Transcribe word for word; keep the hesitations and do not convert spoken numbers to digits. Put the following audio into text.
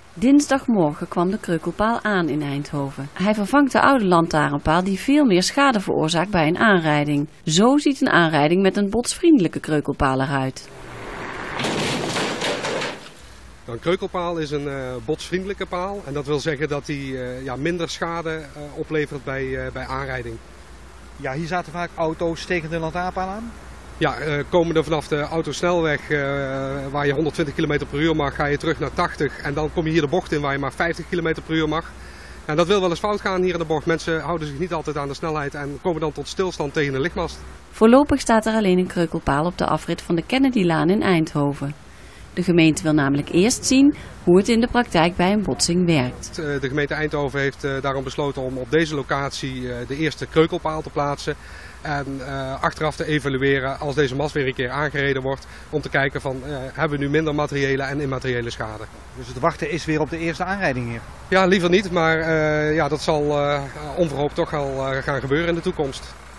Dinsdagmorgen kwam de kreupelpaal aan in Eindhoven. Hij vervangt de oude lantaarnpaal die veel meer schade veroorzaakt bij een aanrijding. Zo ziet een aanrijding met een botsvriendelijke kreupelpaal eruit. Een kreupelpaal is een uh, botsvriendelijke paal en dat wil zeggen dat die uh, ja, minder schade uh, oplevert bij, uh, bij aanrijding. Ja, hier zaten vaak auto's tegen de lantaarnpaal aan? Ja, uh, komende vanaf de autosnelweg uh, waar je honderdtwintig kilometer per uur mag, ga je terug naar tachtig en dan kom je hier de bocht in waar je maar vijftig kilometer per uur mag. En dat wil wel eens fout gaan hier in de bocht. Mensen houden zich niet altijd aan de snelheid en komen dan tot stilstand tegen een lichtmast. Voorlopig staat er alleen een kreupelpaal op de afrit van de Kennedylaan in Eindhoven. De gemeente wil namelijk eerst zien hoe het in de praktijk bij een botsing werkt. De gemeente Eindhoven heeft daarom besloten om op deze locatie de eerste kreupelpaal te plaatsen. En uh, achteraf te evalueren als deze mast weer een keer aangereden wordt. Om te kijken van, uh, hebben we nu minder materiële en immateriële schade. Dus het wachten is weer op de eerste aanrijding hier? Ja, liever niet. Maar uh, ja, dat zal uh, onverhoopt toch wel uh, gaan gebeuren in de toekomst.